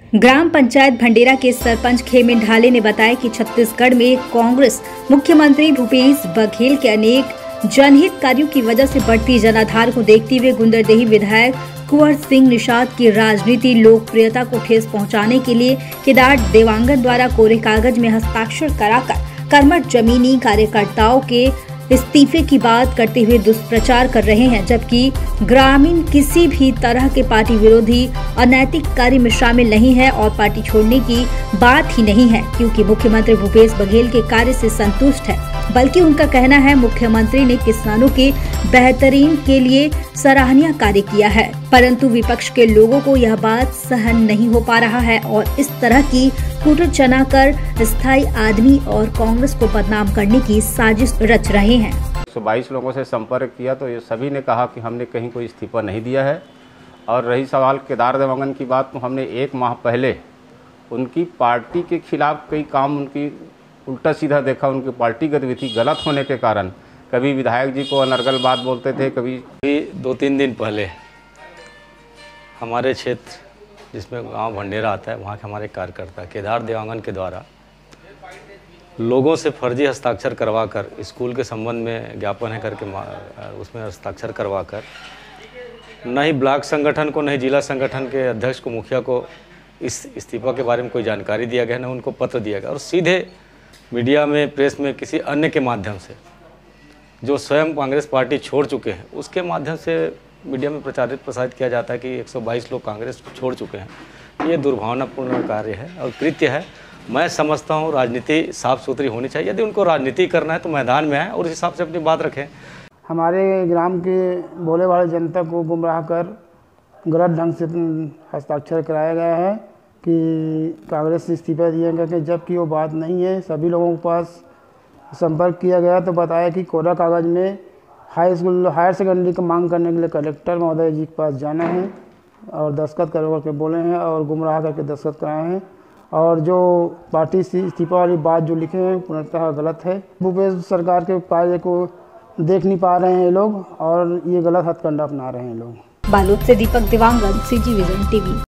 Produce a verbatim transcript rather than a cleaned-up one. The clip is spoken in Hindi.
ग्राम पंचायत भंडेरा के सरपंच खेमेन ढाले ने बताया कि छत्तीसगढ़ में कांग्रेस मुख्यमंत्री भूपेश बघेल के अनेक जनहित कार्यों की वजह से बढ़ती जनाधार को देखते हुए गुंडरदेही विधायक कुंवर सिंह निषाद की राजनीति लोकप्रियता को ठेस पहुंचाने के लिए केदार देवांगन द्वारा कोरे कागज में हस्ताक्षर कराकर कर्मठ जमीनी कार्यकर्ताओं के इस्तीफे की बात करते हुए दुष्प्रचार कर रहे हैं, जबकि ग्रामीण किसी भी तरह के पार्टी विरोधी अनैतिक कार्य में शामिल नहीं है और पार्टी छोड़ने की बात ही नहीं है, क्योंकि मुख्यमंत्री भूपेश बघेल के कार्य से संतुष्ट है। बल्कि उनका कहना है मुख्यमंत्री ने किसानों के बेहतरीन के लिए सराहनीय कार्य किया है, परंतु विपक्ष के लोगों को यह बात सहन नहीं हो पा रहा है और इस तरह की कूटरचना कर स्थायी आदमी और कांग्रेस को बदनाम करने की साजिश रच रहे हैं। एक सौ बाईस लोगों से संपर्क किया तो ये सभी ने कहा कि हमने कहीं कोई इस्तीफा नहीं दिया है। और रही सवाल केदार देवांगन की बात, तो हमने एक माह पहले उनकी पार्टी के खिलाफ कई काम उनकी उल्टा सीधा देखा। उनकी पार्टी गतिविधि गलत होने के कारण कभी विधायक जी को अनर्गल बात बोलते थे, कभी भी दो तीन दिन पहले हमारे क्षेत्र जिसमें गांव भंडेरा आता है, वहाँ के हमारे कार्यकर्ता केदार देवांगन के द्वारा लोगों से फर्जी हस्ताक्षर करवाकर स्कूल के संबंध में ज्ञापन है करके उसमें हस्ताक्षर करवाकर न ही ब्लॉक संगठन को न ही जिला संगठन के अध्यक्ष को, मुखिया को इस इस्तीफा के बारे में कोई जानकारी दिया गया, न उनको पत्र दिया गया और सीधे मीडिया में, प्रेस में किसी अन्य के माध्यम से जो स्वयं कांग्रेस पार्टी छोड़ चुके हैं उसके माध्यम से मीडिया में प्रचारित प्रसारित किया जाता है कि एक सौ बाईस लोग कांग्रेस को छोड़ चुके हैं। ये दुर्भावनापूर्ण कार्य है और कृत्य है। मैं समझता हूँ राजनीति साफ सुथरी होनी चाहिए। यदि उनको राजनीति करना है तो मैदान में आए और उस हिसाब से अपनी बात रखें। हमारे ग्राम के बोले वाले जनता को गुमराह कर गलत ढंग से हस्ताक्षर कराया गया है कि कांग्रेस से इस्तीफा दिया गया, जबकि वो बात नहीं है। सभी लोगों के पास संपर्क किया गया तो बताया कि कोरा कागज़ में हाई स्कूल हायर सेकेंडरी की मांग करने के लिए कलेक्टर महोदय जी के पास जाना है और दस्तखत करवा के बोले हैं और गुमराह करके दस्तखत कराए हैं। और जो पार्टी से इस्तीफा वाली बात जो लिखे हैं पूर्णतः गलत है। भूपेश सरकार के कार्य को देख नहीं पा रहे हैं लोग और ये गलत हथकंडा अपना रहे हैं लोग। बालोद से Deepak Dewangan, C G vision TV.